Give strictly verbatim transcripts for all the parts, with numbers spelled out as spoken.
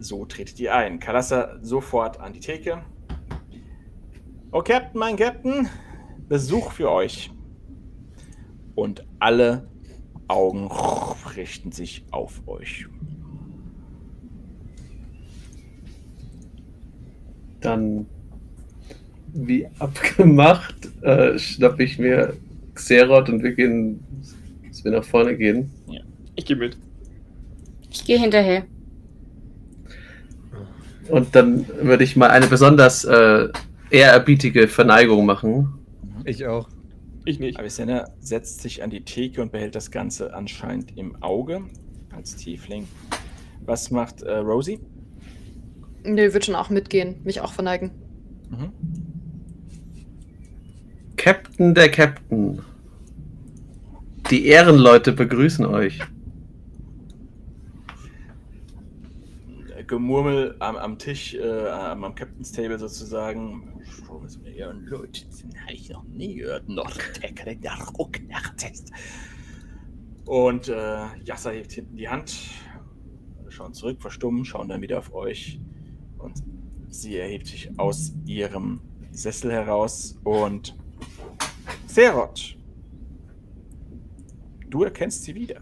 so tretet ihr ein. Kalassa sofort an die Theke. Oh, Captain, mein Captain, Besuch für euch. Und alle Augen richten sich auf euch. Dann, wie abgemacht, äh, schnapp ich mir Xeroth und wir gehen, dass wir nach vorne gehen. Ja. Ich gehe mit. Ich gehe hinterher. Und dann würde ich mal eine besonders äh, ehrerbietige Verneigung machen. Ich auch. Ich nicht. Avicenna setzt sich an die Theke und behält das Ganze anscheinend im Auge als Tiefling. Was macht äh, Rosie? Nee, wird schon auch mitgehen, mich auch verneigen. Mhm. Captain der Captain. Die Ehrenleute begrüßen euch. Gemurmel am, am Tisch, äh, am, am Captain's Table sozusagen. Ehrenleute, den habe ich noch nie gehört. Noch der Rucknachtest. Und äh, Yasser hebt hinten die Hand, schauen zurück, verstummen, schauen dann wieder auf euch. Und sie erhebt sich aus ihrem Sessel heraus und Xeroth, du erkennst sie wieder.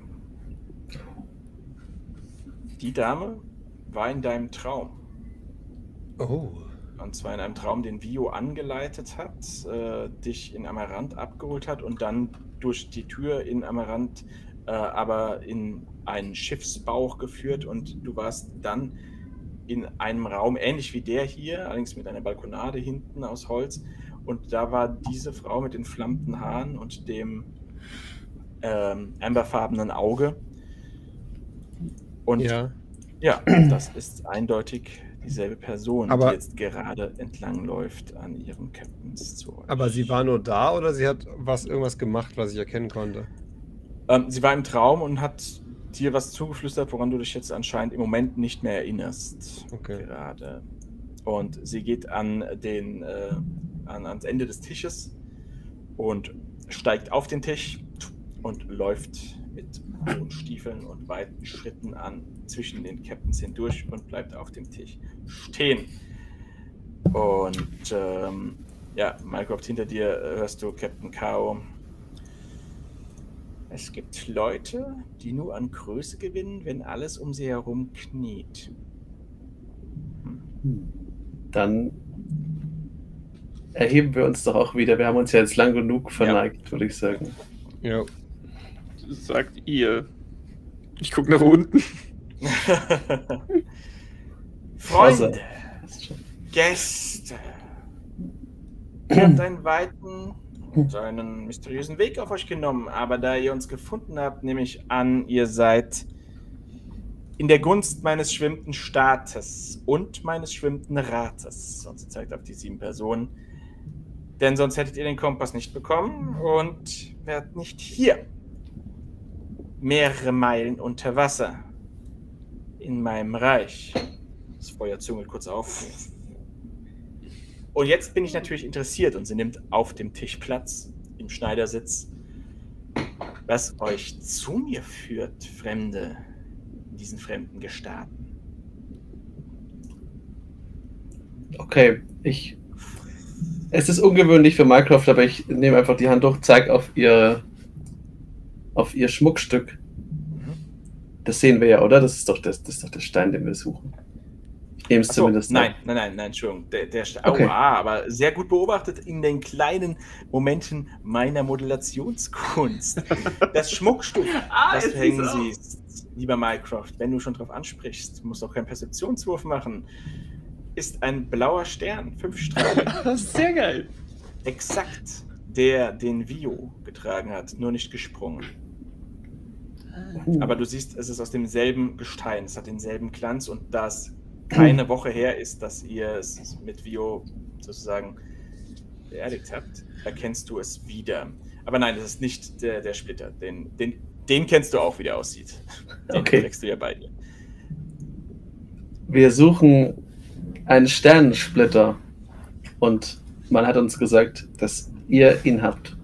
Die Dame war in deinem Traum. Oh. Und zwar in einem Traum, den Vio angeleitet hat, äh, dich in Amaranth abgeholt hat und dann durch die Tür in Amaranth äh, aber in einen Schiffsbauch geführt und du warst dann in einem Raum, ähnlich wie der hier, allerdings mit einer Balkonade hinten aus Holz. Und da war diese Frau mit den flammenden Haaren und dem ähm, amberfarbenen Auge. Und Ja. ja, das ist eindeutig dieselbe Person, Aber- die jetzt gerade entlangläuft an ihrem Captains zu euch. Aber sie war nur da oder sie hat was irgendwas gemacht, was ich erkennen konnte? Ähm, sie war im Traum und hat dir was zugeflüstert, woran du dich jetzt anscheinend im Moment nicht mehr erinnerst. Okay. Gerade. Und sie geht an den, äh, an, ans Ende des Tisches und steigt auf den Tisch und läuft mit hohen Stiefeln und weiten Schritten an zwischen den Captains hindurch und bleibt auf dem Tisch stehen. Und ähm, ja, Mycroft, hinter dir äh, hörst du Captain Kao. Es gibt Leute, die nur an Größe gewinnen, wenn alles um sie herum kniet. Hm. Dann erheben wir uns doch auch wieder. Wir haben uns ja jetzt lang genug verneigt, ja. würde ich sagen. Ja. Sagt ihr. Ich gucke nach unten. Freunde, Gäste, ihr habt einen weiten und einen mysteriösen Weg auf euch genommen, aber da ihr uns gefunden habt, nehme ich an, ihr seid in der Gunst meines schwimmenden Staates und meines schwimmenden Rates. Und sie zeigt auf die sieben Personen. Denn sonst hättet ihr den Kompass nicht bekommen und wärt nicht hier. Mehrere Meilen unter Wasser. In meinem Reich. Das Feuer zungelt kurz auf. Und jetzt bin ich natürlich interessiert und sie nimmt auf dem Tisch Platz, im Schneidersitz, was euch zu mir führt, Fremde, in diesen fremden Gestaaten. Okay, ich... Es ist ungewöhnlich für Mycroft, aber ich nehme einfach die Hand hoch, zeige auf ihr auf ihr Schmuckstück. Das sehen wir ja, oder? Das ist doch, das, das ist doch der Stein, den wir suchen. Ich nehme es So, zumindest nein, ab. nein, nein, nein, Entschuldigung. Der, der St- Okay. oh, ah, aber sehr gut beobachtet in den kleinen Momenten meiner Modulationskunst. Das Schmuckstück, Ah, das jetzt du hängen ist er. siehst, lieber Mycroft, wenn du schon drauf ansprichst, musst du auch keinen Perzeptionswurf machen, ist ein blauer Stern, fünf Strahlen. Das ist sehr geil. Exakt der, den Vio getragen hat, nur nicht gesprungen. Uh. Aber du siehst, es ist aus demselben Gestein, es hat denselben Glanz und da es keine Woche her ist, dass ihr es mit Vio sozusagen beerdigt habt, erkennst du es wieder. Aber nein, das ist nicht der, der Splitter, den, den, den kennst du auch, wie der aussieht. Den Okay. trägst du ja bei dir. Wir suchen einen Sternensplitter und man hat uns gesagt, dass ihr ihn habt.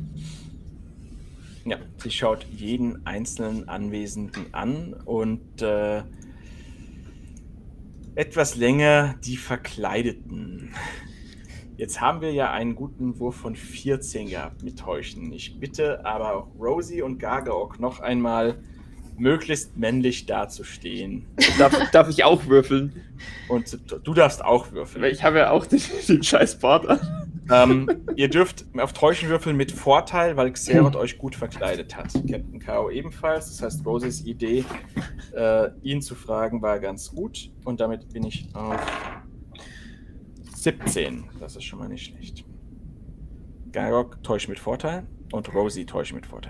Ja, sie schaut jeden einzelnen Anwesenden an und äh, Etwas länger die Verkleideten. Jetzt haben wir ja einen guten Wurf von vierzehn gehabt mit Täuschen. Ich bitte aber auch Rosie und Gargaok noch einmal möglichst männlich dazustehen. Darf, darf ich auch würfeln? Und du darfst auch würfeln. Weil ich habe ja auch den, den scheiß Bart an. Ähm, ihr dürft auf Täuschen würfeln mit Vorteil, weil Xerath euch gut verkleidet hat. Captain K O ebenfalls. Das heißt, Rosies Idee, äh, ihn zu fragen, war ganz gut. Und damit bin ich auf siebzehn. Das ist schon mal nicht schlecht. Gargaok täuscht mit Vorteil und Rosie täuscht mit Vorteil.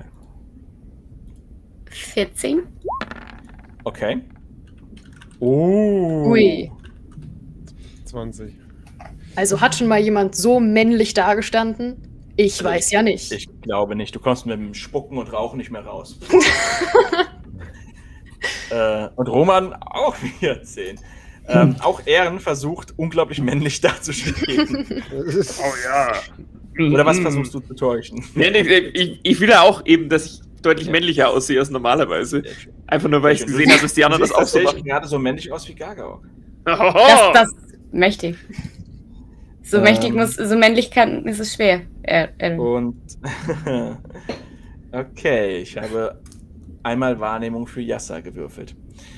vierzehn. Okay. Oh. Ui. zwanzig. Also hat schon mal jemand so männlich dagestanden? Ich weiß ja nicht. Ich glaube nicht. Du kommst mit dem Spucken und Rauchen nicht mehr raus. äh, und Roman auch vierzehn. Ähm, auch Ehren versucht, unglaublich männlich dazustehen. Oh ja. Oder was versuchst du zu täuschen? Nee, nee, ich, ich will ja auch eben, dass ich deutlich männlicher aussehe als normalerweise. Einfach nur, weil ich gesehen habe, dass die anderen das auch so machen. Gerade so männlich aus wie Gargaok. Das, das mächtig. So Ähm. mächtig muss, so männlich kann, ist es schwer. Äh, äh. Und okay, ich habe einmal Wahrnehmung für Yasser gewürfelt.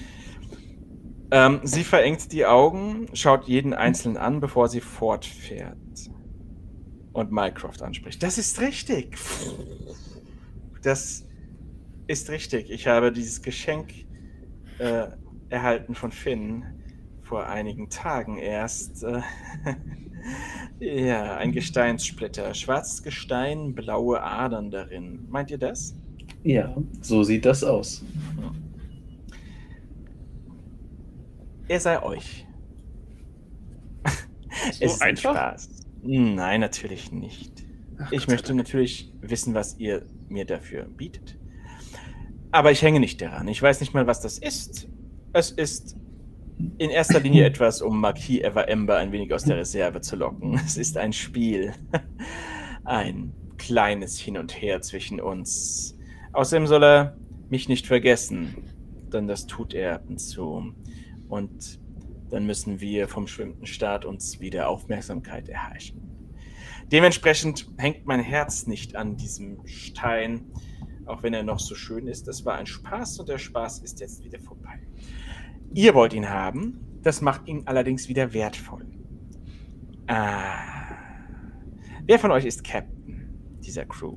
Ähm, sie verengt die Augen, schaut jeden Einzelnen an, bevor sie fortfährt. Und Mycroft anspricht. Das ist richtig. Das ist richtig. Ich habe dieses Geschenk äh, erhalten von Finn vor einigen Tagen erst. Äh, ja, ein Gesteinssplitter. Schwarzes Gestein, blaue Adern darin. Meint ihr das? Ja, so sieht das aus. Er sei euch. So es ist ein einfach? Spaß. Nein, natürlich nicht. Ach, ich Gott möchte sei Dank. natürlich wissen, was ihr mir dafür bietet. Aber ich hänge nicht daran. Ich weiß nicht mal, was das ist. Es ist in erster Linie etwas, um Marquis Ever Ember ein wenig aus der Reserve zu locken. Es ist ein Spiel. Ein kleines Hin und Her zwischen uns. Außerdem soll er mich nicht vergessen, denn das tut er ab und zu. Und dann müssen wir vom schwimmenden Staat uns wieder Aufmerksamkeit erheischen. Dementsprechend hängt mein Herz nicht an diesem Stein, auch wenn er noch so schön ist. Das war ein Spaß und der Spaß ist jetzt wieder vorbei. Ihr wollt ihn haben, das macht ihn allerdings wieder wertvoll. Ah. Wer von euch ist Captain dieser Crew?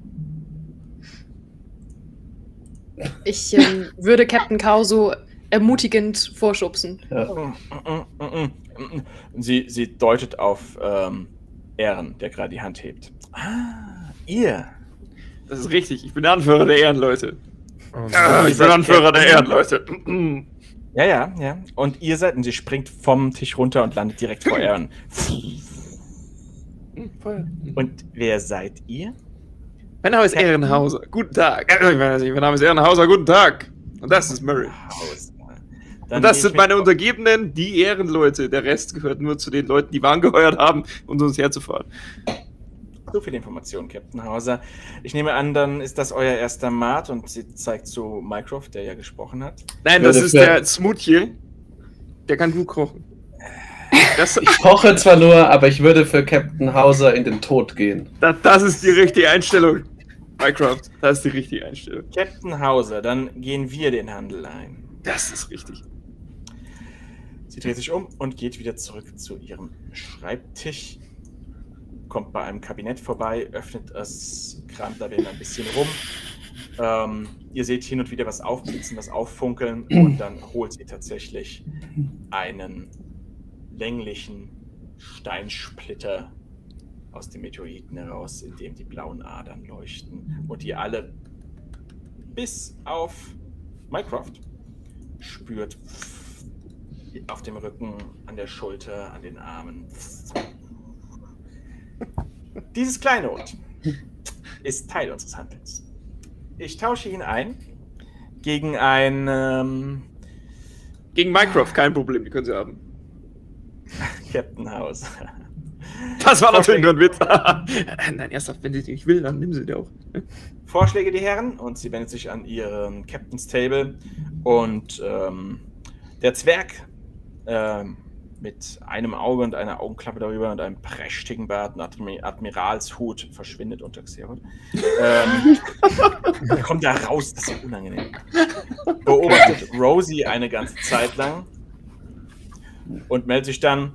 Ich ähm, würde Captain Cow so ermutigend vorschubsen. Ja. Sie, sie deutet auf ähm, Ehren, der gerade die Hand hebt. Ah, ihr. Das ist richtig. Ich bin der Anführer der Ehrenleute. Oh, Ah, ich bin Anführer der Ehrenleute. Ja, ja, ja. Und ihr seid, und sie springt vom Tisch runter und landet direkt vor Ehren. Und wer seid ihr? Mein Name ist Ehrenhauser. Guten Tag. Äh, Mein Name ist Ehrenhauser. Guten Tag. Und das ist Murray. Haus. Und das sind meine Untergebenen, die Ehrenleute. Der Rest gehört nur zu den Leuten, die wir angeheuert haben, um uns herzufahren. So viel Information, Captain Hauser. Ich nehme an, dann ist das euer erster Mat und sie zeigt zu Mycroft, der ja gesprochen hat. Nein, Ja, das das ist wär- der Smoothie. Der kann gut kochen. Das, Ich koche zwar nur, aber ich würde für Captain Hauser in den Tod gehen. das, das ist die richtige Einstellung. Mycroft, das ist die richtige Einstellung. Captain Hauser, dann gehen wir den Handel ein. Das ist richtig. Sie dreht sich um und geht wieder zurück zu ihrem Schreibtisch. Kommt bei einem Kabinett vorbei, öffnet es, kramt da wieder ein bisschen rum. Ähm, ihr seht hin und wieder was aufblitzen, was auffunkeln und dann holt sie tatsächlich einen länglichen Steinsplitter aus dem Meteoriten heraus, in dem die blauen Adern leuchten und ihr alle bis auf Mycroft spürt auf dem Rücken, an der Schulter, an den Armen. Dieses Kleinod ist Teil unseres Handels. Ich tausche ihn ein gegen ein ähm, Gegen Mycroft, kein Problem, die können sie haben. Captain House. Das war natürlich nur ein Witz. Nein, ernsthaft, wenn sie die nicht will, dann nimm sie die auch. Vorschläge, die Herren, und sie wendet sich an ihren Captain's Table und ähm, der Zwerg ähm, mit einem Auge und einer Augenklappe darüber und einem prächtigen Bart und Admi Admiralshut verschwindet unter Xerath. ähm, kommt da raus, das ist unangenehm. Beobachtet Rosie eine ganze Zeit lang und meldet sich dann.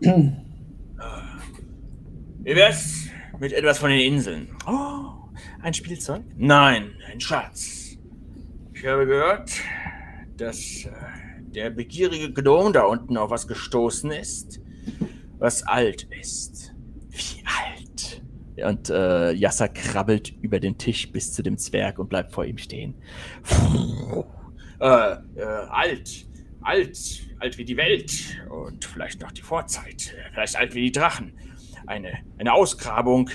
Wie wär's mit etwas von den Inseln? Oh, ein Spielzeug? Nein, ein Schatz. Ich habe gehört, dass äh, der begierige Gnome da unten auf was gestoßen ist, was alt ist. Wie alt? Und äh, Yasser krabbelt über den Tisch bis zu dem Zwerg und bleibt vor ihm stehen. äh, äh, alt, alt, alt wie die Welt und vielleicht noch die Vorzeit, vielleicht alt wie die Drachen. Eine, eine Ausgrabung.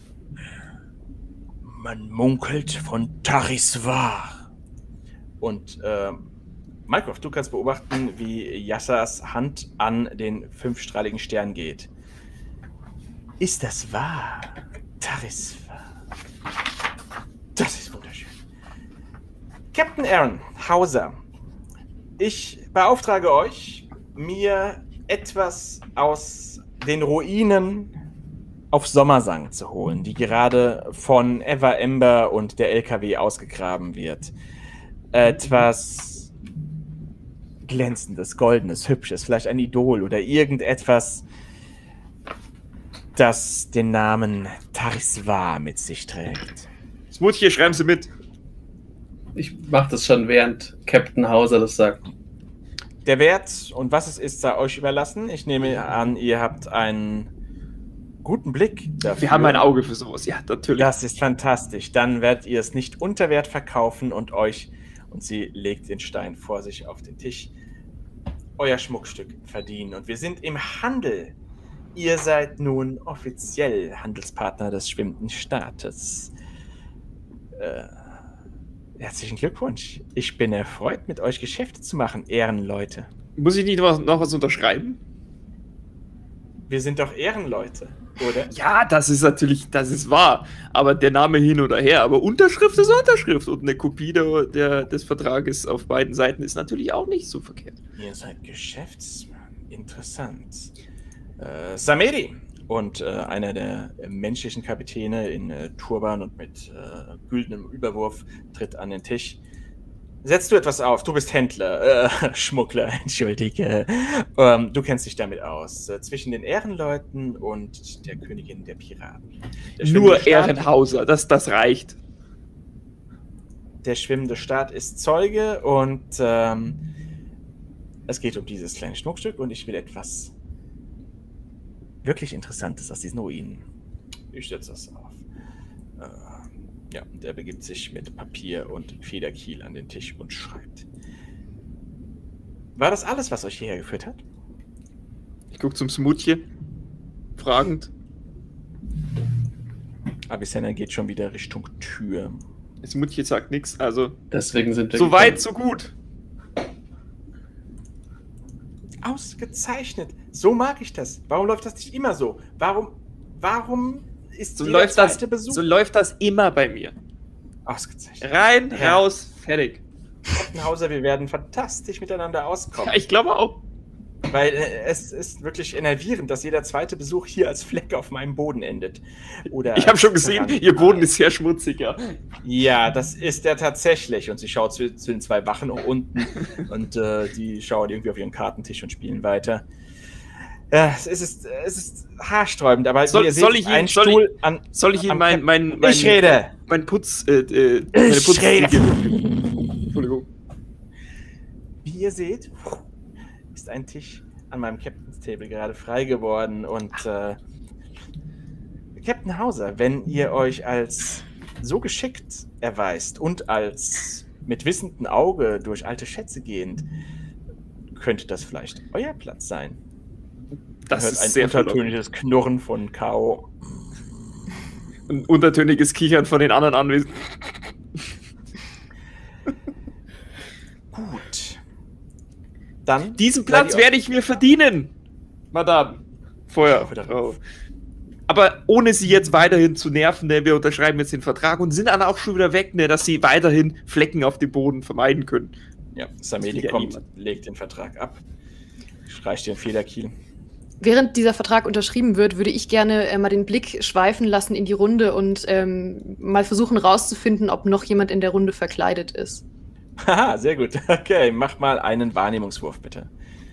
Man munkelt von Tarisvar. Und äh, Mycroft, du kannst beobachten, wie Yassas Hand an den fünfstrahligen Stern geht. Ist das wahr? Tarisvar. Das ist wunderschön. Captain Aaron Hauser, ich beauftrage euch, mir etwas aus den Ruinen auf Sommersang zu holen, die gerade von Ever Ember und der L K W ausgegraben wird. Etwas Glänzendes, Goldenes, Hübsches, vielleicht ein Idol oder irgendetwas, das den Namen Tarisvar mit sich trägt. Smoothie, schreiben Sie mit. Ich mache das schon, während Captain Hauser das sagt. Der Wert und was es ist, sei euch überlassen. Ich nehme an, ihr habt einen guten Blick dafür. Wir haben ein Auge für sowas, ja, natürlich. Das ist fantastisch. Dann werdet ihr es nicht unter Wert verkaufen und euch, und sie legt den Stein vor sich auf den Tisch, euer Schmuckstück verdienen. Und wir sind im Handel. Ihr seid nun offiziell Handelspartner des schwimmenden Staates. Äh, herzlichen Glückwunsch. Ich bin erfreut, mit euch Geschäfte zu machen, Ehrenleute. Muss ich nicht noch, noch was unterschreiben? Wir sind doch Ehrenleute, oder? Ja, das ist natürlich, das ist wahr. Aber der Name hin oder her. Aber Unterschrift ist Unterschrift. Und eine Kopie der, der, des Vertrages auf beiden Seiten ist natürlich auch nicht so verkehrt. Ihr seid Geschäftsmann. Interessant. Äh, Samedi und äh, einer der menschlichen Kapitäne in äh, Turban und mit äh, güldenem Überwurf tritt an den Tisch. Setzt du etwas auf? Du bist Händler, äh, Schmuggler, entschuldige. Ähm, du kennst dich damit aus. Äh, zwischen den Ehrenleuten und der Königin der Piraten. Der Nur Ehrenhauser, das, das reicht. Der schwimmende Staat ist Zeuge und ähm, es geht um dieses kleine Schmuckstück und ich will etwas wirklich Interessantes aus diesen Ruinen. Ich setze das auf. Äh, Ja, und er begibt sich mit Papier und Federkiel an den Tisch und schreibt. War das alles, was euch hierher geführt hat? Ich gucke zum Smoothie. Fragend. Avicenna geht schon wieder Richtung Tür. Smoothie sagt nichts, also. Deswegen sind wir. So weit, so gut. Ausgezeichnet. So mag ich das. Warum läuft das nicht immer so? Warum, warum ist So jeder läuft, das, zweite Besuch? so läuft das immer bei mir. Ausgezeichnet. Rein, Ja. raus, fertig. Captain Hauser, wir werden fantastisch miteinander auskommen. Ja, ich glaube auch. Weil äh, es ist wirklich enervierend, dass jeder zweite Besuch hier als Fleck auf meinem Boden endet. Oder Ich habe schon gesehen, Veran- ihr Boden ist sehr schmutzig, ja. Ja, das ist er tatsächlich. Und sie schaut zu, zu den zwei Wachen nach unten und äh, die schauen irgendwie auf ihren Kartentisch und spielen weiter. Ja, es ist, es ist haarsträubend, aber Soll- wie ihr seht, soll ich ihn- ein soll ich- Stuhl an... Soll ich Ihnen am mein, Cap- mein, mein, Ich rede! mein Putz, äh, äh, meine Ich Putzfliege- rede! Entschuldigung. Wie ihr seht, ist ein Tisch an meinem Captain's Table gerade frei geworden und äh, Captain Hauser, wenn ihr euch als so geschickt erweist und als mit wissendem Auge durch alte Schätze gehend, könnte das vielleicht euer Platz sein. Das Hört ist ein sehr untertöniges Knurren von K O. Ein untertöniges Kichern von den anderen Anwesenden. Gut. Dann Diesen seid Platz ihr- werde ich mir verdienen, Madame. Feuer. darauf. Aber ohne sie jetzt weiterhin zu nerven, ne, wir unterschreiben jetzt den Vertrag und sind dann auch schon wieder weg, ne, dass sie weiterhin Flecken auf dem Boden vermeiden können. Ja, Samedi Das will ja kommt, niemand. legt den Vertrag ab, streicht den Federkiel. während dieser Vertrag unterschrieben wird, würde ich gerne äh, mal den Blick schweifen lassen in die Runde und ähm, mal versuchen rauszufinden, ob noch jemand in der Runde verkleidet ist. Haha, sehr gut. Okay, mach mal einen Wahrnehmungswurf, bitte.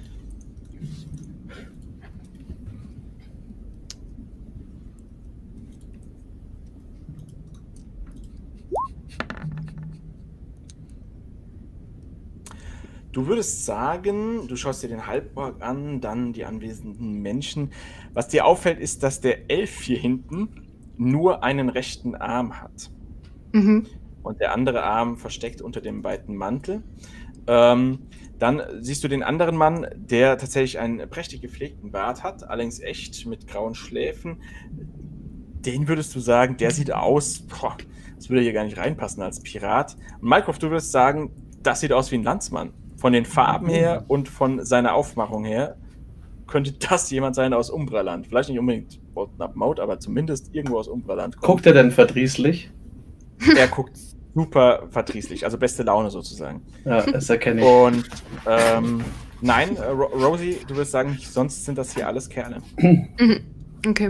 Du würdest sagen, du schaust dir den Halborg an, dann die anwesenden Menschen. Was dir auffällt, ist, dass der Elf hier hinten nur einen rechten Arm hat. Mhm. Und der andere Arm versteckt unter dem weiten Mantel. Ähm, dann siehst du den anderen Mann, der tatsächlich einen prächtig gepflegten Bart hat, allerdings echt mit grauen Schläfen. Den würdest du sagen, der sieht aus, boah, das würde hier gar nicht reinpassen als Pirat. Und Mycroft, du würdest sagen, das sieht aus wie ein Landsmann. Von den Farben her und von seiner Aufmachung her könnte das jemand sein aus Umbraland. Vielleicht nicht unbedingt Bolton up Mode, aber zumindest irgendwo aus Umbraland. Guckt er denn verdrießlich? Er guckt super verdrießlich, also beste Laune sozusagen. Ja, das erkenne ich. Und ähm, nein, äh, Ro Rosie, du würdest sagen, sonst sind das hier alles Kerle. Mhm. Okay.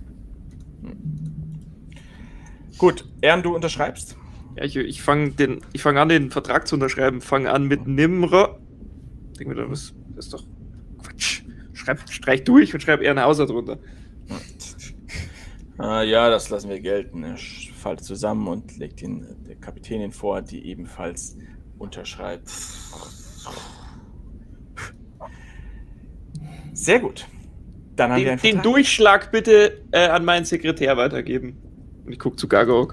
Gut, Ern, du unterschreibst? Ja, ich, ich fange fang an, den Vertrag zu unterschreiben. Fange an mit Nimra. Denke mir, das, das ist doch Quatsch. Schreib, streich durch und schreib Ehrenhauser drunter. Ah, ja, das lassen wir gelten. Er fällt zusammen und legt ihn der Kapitänin vor, die ebenfalls unterschreibt. Sehr gut. Dann haben wir einen Den, den Vertrag. Durchschlag bitte äh, an meinen Sekretär weitergeben. Und ich gucke zu Gargorg.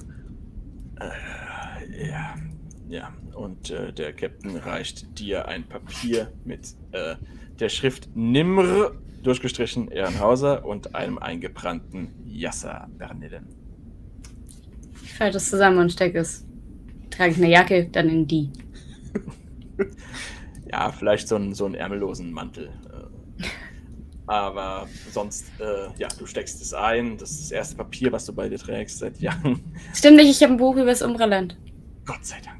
Äh, ja, ja. Und äh, der Captain reicht dir ein Papier mit äh, der Schrift Nimr, durchgestrichen Ehrenhauser, und einem eingebrannten Yasser Bernillen. Ich falte das zusammen und stecke es. Trage ich eine Jacke, dann in die. Ja, vielleicht so einen, so einen ärmellosen Mantel. Aber sonst, äh, ja, du steckst es ein. Das ist das erste Papier, was du bei dir trägst seit Jahren. Stimmt nicht, ich habe ein Buch über das Umbraland. Gott sei Dank.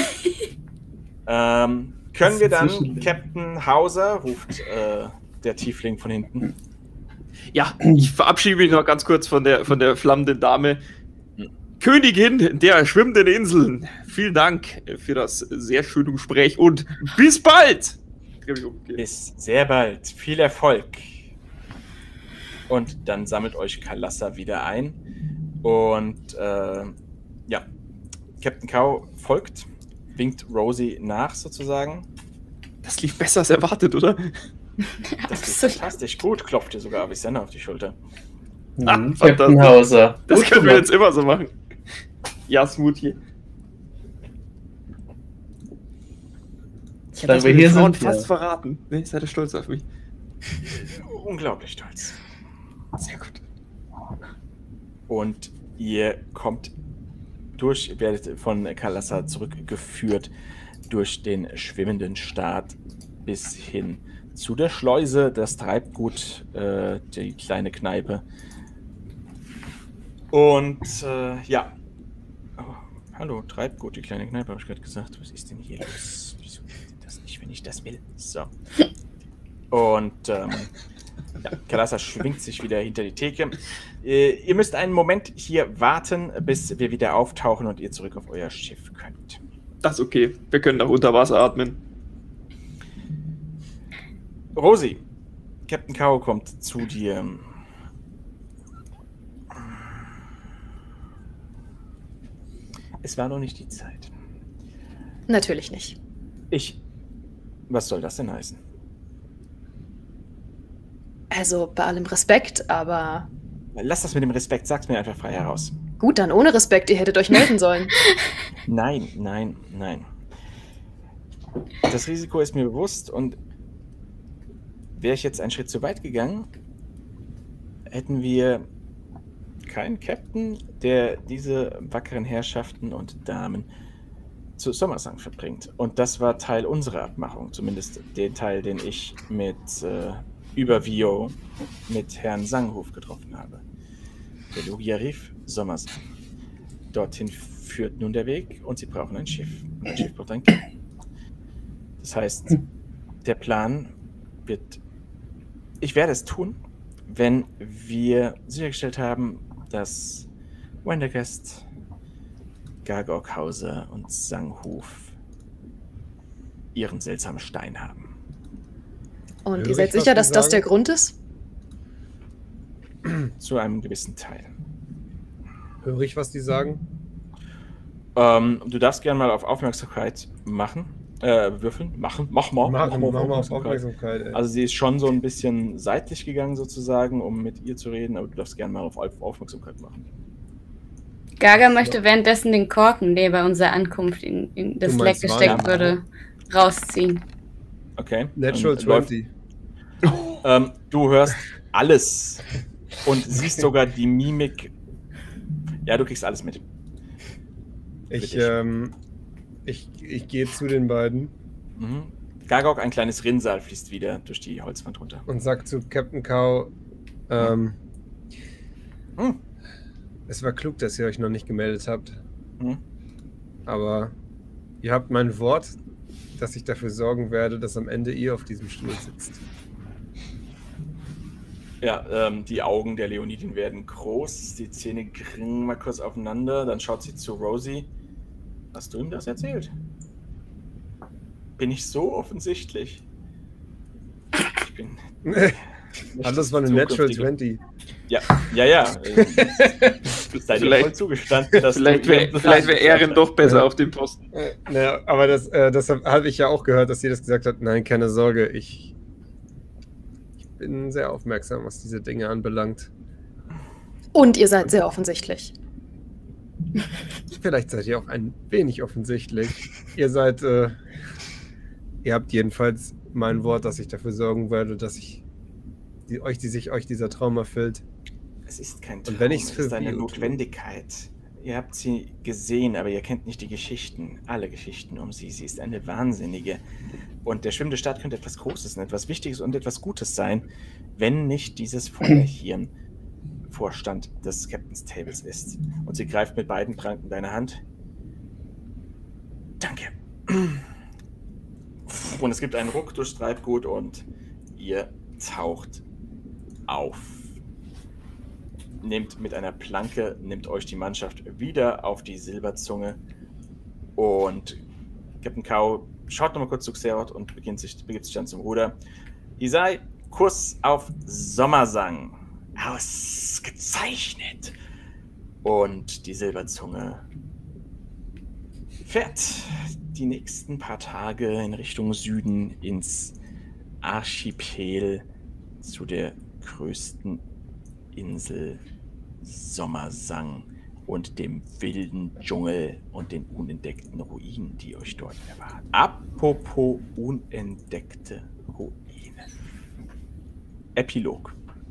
ähm, können wir dann, Captain Hauser, ruft äh, der Tiefling von hinten. Ja, ich verabschiede mich noch ganz kurz von der, von der flammenden Dame. Königin der schwimmenden Inseln, vielen Dank für das sehr schöne Gespräch und bis bald! Bis sehr bald. Viel Erfolg. Und dann sammelt euch Kalassa wieder ein. Und äh, ja, Captain Cow folgt, winkt Rosie nach sozusagen. Das lief besser als erwartet, oder? Das ist fantastisch gut, klopft ihr sogar Avicenna auf die Schulter. Ah, Mhm. Captain Hauser. Das Gut können wir gemacht. jetzt immer so machen. Ja, Smoothie. Ich Da habe wir das hier Frauen sind, fast ja. verraten. Ne, seid ihr stolz auf mich? Unglaublich stolz. Sehr gut. Und ihr kommt durch, werdet von Kalassa zurückgeführt durch den schwimmenden Start bis hin zu der Schleuse, das Treibgut, äh, die kleine Kneipe. Und äh, ja. Oh, hallo, Treibgut, die kleine Kneipe, habe ich gerade gesagt. Was ist denn hier los? Wieso geht das nicht, wenn ich das will? So. Und ähm, ja, Kalassa schwingt sich wieder hinter die Theke. Äh, ihr müsst einen Moment hier warten, bis wir wieder auftauchen und ihr zurück auf euer Schiff könnt. Das ist okay. Wir können auch unter Wasser atmen. Rosie, Captain Cow kommt zu dir. Es war noch nicht die Zeit. Natürlich nicht. Ich. Was soll das denn heißen? Also bei allem Respekt, aber Lass das mit dem Respekt, sag's mir einfach frei heraus. gut, dann ohne Respekt, ihr hättet euch melden sollen. Nein, nein, nein. Das Risiko ist mir bewusst und wäre ich jetzt einen Schritt zu weit gegangen, hätten wir keinen Captain, der diese wackeren Herrschaften und Damen zu Sommersang verbringt. Und das war Teil unserer Abmachung, zumindest den Teil, den ich mit äh, über Vio mit Herrn Sanghof getroffen habe. Der Logia rief Sommersang. Dorthin führt nun der Weg und sie brauchen ein Schiff. Und ein Schiff braucht ein Captain. Das heißt, der Plan wird... Ich werde es tun, wenn wir sichergestellt haben, dass Wendergast, Gargorkhauser und Sanghof ihren seltsamen Stein haben. Und Höre ihr seid ich, was sicher, die dass das sagen? der Grund ist? Zu einem gewissen Teil. Höre ich, was die sagen? Ähm, du darfst gerne mal auf Aufmerksamkeit machen. Äh, würfeln. Machen. Mach mal. Machen, mach machen wir auf Aufmerksamkeit. Aufmerksamkeit, ey. Also sie ist schon so ein bisschen seitlich gegangen sozusagen, um mit ihr zu reden, aber du darfst gerne mal auf Auf- Aufmerksamkeit machen. Gaga möchte währenddessen den Korken, der bei unserer Ankunft in, in das Du Leck meinst gesteckt Wein? würde, rausziehen. Okay. Natural Dann läuft- zwanzig. Ähm, du hörst alles und siehst sogar die Mimik. Ja, du kriegst alles mit. Ich, Bitte. ähm, ich, ich gehe zu den beiden Mhm. Gargok, ein kleines Rinnsal fließt wieder durch die Holzwand runter. und sag zu Captain Cow, ähm, Hm. es war klug, dass ihr euch noch nicht gemeldet habt, Hm. aber ihr habt mein Wort, dass ich dafür sorgen werde, dass am Ende ihr auf diesem Stuhl sitzt. Ja, ähm, die Augen der Leonidin werden groß, die Zähne gringen mal kurz aufeinander, dann schaut sie zu Rosie. Hast du ihm das erzählt? Bin ich so offensichtlich? Ich bin. Alles war eine Natural Zukünftige- zwanzig. Ja, ja, ja. äh, Seid ihr Vielleicht- voll zugestanden, dass Vielleicht du wäre ihren vielleicht wär Plan Erin doch besser Ja. auf dem Posten. Äh, naja, aber das, äh, das habe hab ich ja auch gehört, dass sie das gesagt hat. Nein, keine Sorge, ich, ich bin sehr aufmerksam, was diese Dinge anbelangt. Und ihr seid sehr offensichtlich. Vielleicht seid ihr auch ein wenig offensichtlich. Ihr seid, äh, ihr habt jedenfalls mein Wort, dass ich dafür sorgen werde, dass ich die, euch, die sich euch dieser Traum erfüllt. Es ist kein Traum, Und wenn ich's es für ist eine Bio tue. Notwendigkeit. Ihr habt sie gesehen, aber ihr kennt nicht die Geschichten, alle Geschichten um sie. Sie ist eine Wahnsinnige. Und der schwimmende Staat könnte etwas Großes und etwas Wichtiges und etwas Gutes sein, wenn nicht dieses Feuerhirn Vorstand des Captain's Tables ist. Und sie greift mit beiden Pranken deine Hand. Danke. Und es gibt einen Ruck durchs Treibgut und ihr taucht auf. Nehmt mit einer Planke, nimmt euch die Mannschaft wieder auf die Silberzunge und Captain Cow schaut nochmal kurz zu Xeroth und beginnt sich, begibt sich dann zum Ruder. Isai, Kurs auf Sommersang. Ausgezeichnet. Und die Silberzunge fährt die nächsten paar Tage in Richtung Süden ins Archipel zu der größten Insel Sommersang und dem wilden Dschungel und den unentdeckten Ruinen, die euch dort erwarten. Apropos unentdeckte Ruinen. Epilog.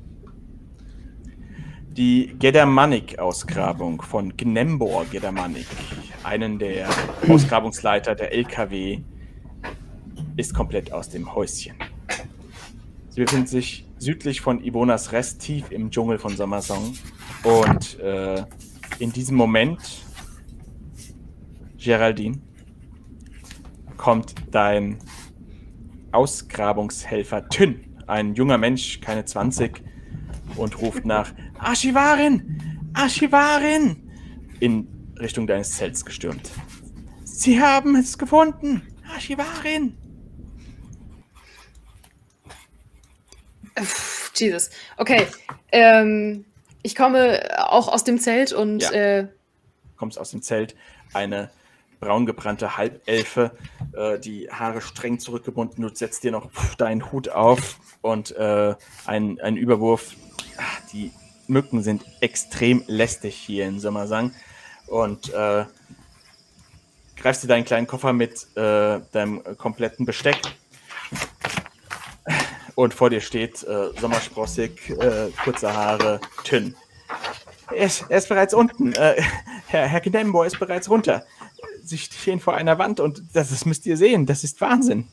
Die Gedamanik-Ausgrabung von Gnembor Gedamanik, einen der Ausgrabungsleiter der L K W, ist komplett aus dem Häuschen. Sie befindet sich südlich von Ibonas Rest, tief im Dschungel von Sommersong. Und äh, in diesem Moment, Geraldine, kommt dein Ausgrabungshelfer Tyn, ein junger Mensch, keine zwanzig, und ruft nach Archivarin! Archivarin! In Richtung deines Zelts gestürmt. Sie haben es gefunden! Archivarin! Pff, Jesus. Okay. Ähm, ich komme auch aus dem Zelt und Ja. äh, Kommst aus dem Zelt, eine braungebrannte Halbelfe, äh, die Haare streng zurückgebunden, du setzt dir noch pff, deinen Hut auf und äh, ein, ein Überwurf. Ach, die Mücken sind extrem lästig hier in Sommersang und äh, greifst dir deinen kleinen Koffer mit äh, deinem kompletten Besteck und vor dir steht äh, sommersprossig, äh, kurze Haare, Tyn. Er ist, er ist bereits unten. Äh, Herr, Herr Gnembor ist bereits runter. Sie stehen vor einer Wand und das, das müsst ihr sehen. Das ist Wahnsinn.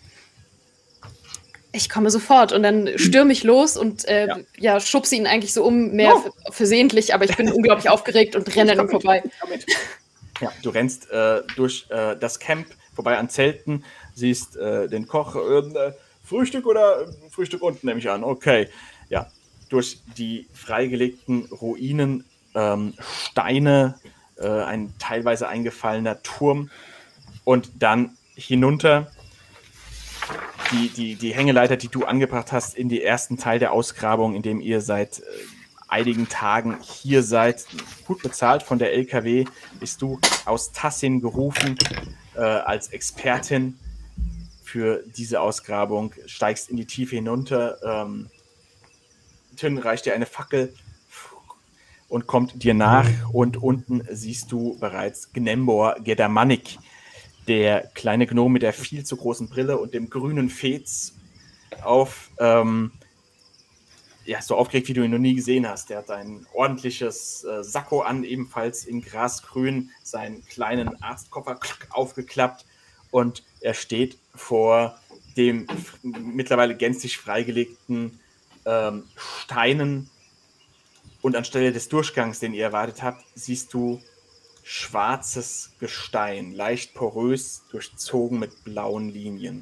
ich komme sofort und dann stürme ich los und äh, Ja. ja. schubse ihn eigentlich so um, mehr Oh. f- versehentlich, aber ich bin unglaublich aufgeregt und renne an ihm vorbei. Ja, du rennst äh, durch äh, das Camp, vorbei an Zelten, siehst äh, den Koch. Äh, Frühstück oder äh, Frühstück unten, nehme ich an. Okay. Ja. durch die freigelegten Ruinen, ähm, Steine, äh, ein teilweise eingefallener Turm und dann hinunter die, die, die Hängeleiter, die du angebracht hast, in den ersten Teil der Ausgrabung, in dem ihr seit äh, einigen Tagen hier seid. Gut bezahlt von der L K W bist du aus Tassin gerufen äh, als Expertin für diese Ausgrabung, steigst in die Tiefe hinunter. Ähm, Tyn reicht dir eine Fackel und kommt dir nach und unten siehst du bereits Gnembor Gedamanik, der kleine Gnome mit der viel zu großen Brille und dem grünen Fez auf, ähm, ja, so aufgeregt, wie du ihn noch nie gesehen hast. Der hat ein ordentliches äh, Sakko an, ebenfalls in Grasgrün, seinen kleinen Arztkoffer klack, aufgeklappt und er steht vor dem mittlerweile gänzlich freigelegten ähm, Steinen und anstelle des Durchgangs, den ihr erwartet habt, siehst du schwarzes Gestein, leicht porös, durchzogen mit blauen Linien.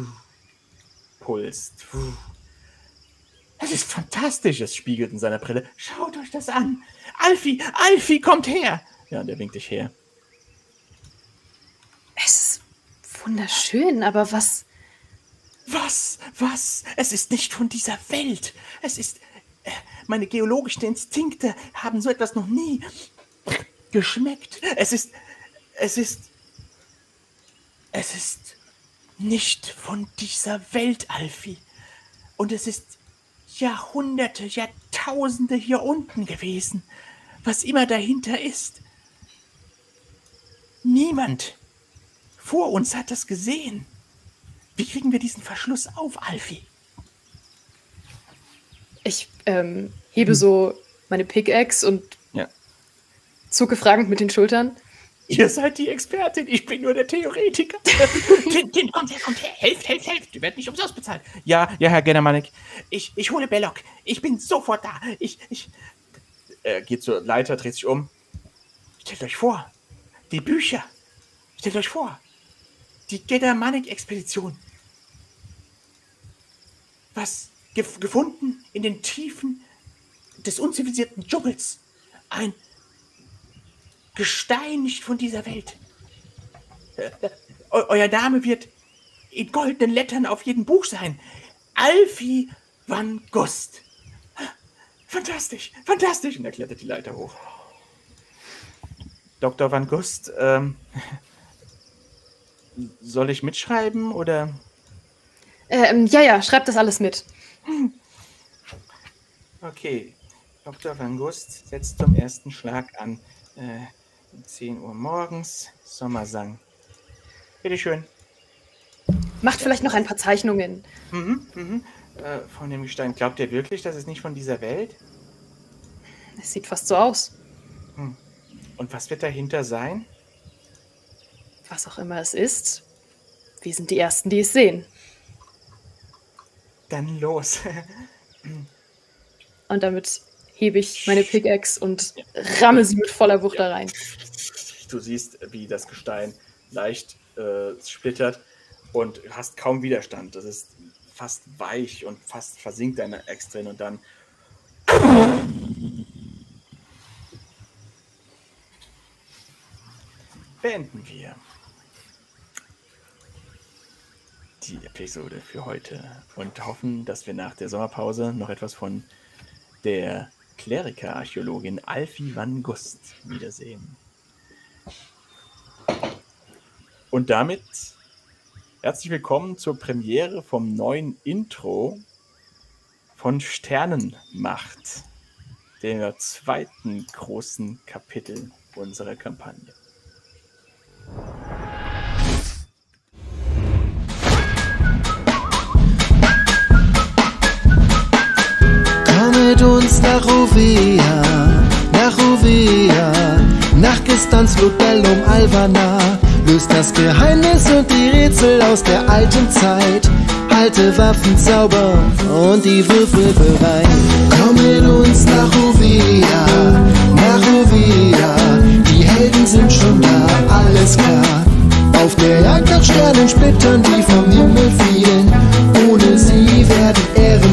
Pulst. Das ist fantastisch, es spiegelt in seiner Brille. Schaut euch das an. Alfie, Alfie, kommt her. Ja, der winkt dich her. Es ist wunderschön, aber was... Was? Was? Es ist nicht von dieser Welt. Es ist... Äh, meine geologischen Instinkte haben so etwas noch nie geschmeckt. Es ist... Es ist... Es ist nicht von dieser Welt, Alfie. Und es ist Jahrhunderte, Jahrtausende hier unten gewesen. Was immer dahinter ist. Niemand vor uns hat das gesehen. Wie kriegen wir diesen Verschluss auf, Alfie? Ich ähm, hebe so meine Pickaxe und ja. zucke fragend mit den Schultern. Ihr seid die Expertin, ich bin nur der Theoretiker. Kind, Kind, kommt her, kommt her, helft, helft, helft. Du werdet nicht umsonst bezahlt. Ja, ja, Herr Gedamanik. Ich, ich hole Belloc. Ich bin sofort da. Ich, ich... Er geht zur Leiter, dreht sich um. Stellt euch vor, die Bücher. Stellt euch vor, die Gedamanik-Expedition. Was gef- gefunden in den Tiefen des unzivilisierten Dschungels. Ein Gestein nicht von dieser Welt. Äh, äh, euer Name wird in goldenen Lettern auf jedem Buch sein. Alfie van Gust. Fantastisch, fantastisch. Und er klettert die Leiter hoch. Doktor van Gust, ähm, soll ich mitschreiben oder? Ähm, ja, ja, schreibt das alles mit. Okay. Doktor van Gust setzt zum ersten Schlag an. Äh, zehn Uhr morgens. Sommersang. Bitteschön. Macht vielleicht noch ein paar Zeichnungen. Mhm, mhm. Äh, von dem Gestein. Glaubt ihr wirklich, das ist nicht von dieser Welt? Es sieht fast so aus. Hm. Und was wird dahinter sein? Was auch immer es ist. Wir sind die Ersten, die es sehen. Dann los. Und damit hebe ich meine Pickaxe und ramme sie mit voller Wucht da rein. Du siehst, wie das Gestein leicht äh, splittert und hast kaum Widerstand. Das ist fast weich und fast versinkt deine Axt drin und dann beenden wir die Episode für heute und hoffen, dass wir nach der Sommerpause noch etwas von der Kleriker-Archäologin Alfie van Gust wiedersehen. Und damit herzlich willkommen zur Premiere vom neuen Intro von Sternenmacht, dem zweiten großen Kapitel unserer Kampagne. Komm mit uns nach Rovea, nach Rovea, nach Gestans Lobellum Alvana. Löst das Geheimnis und die Rätsel aus der alten Zeit. Halte Waffen sauber und die Würfel bereit. Komm mit uns nach Rovea, nach Rovea. Die Helden sind schon da, alles klar. Auf der Jagd nach Sternensplittern, die vom Himmel fielen. Ohne sie werden Ehre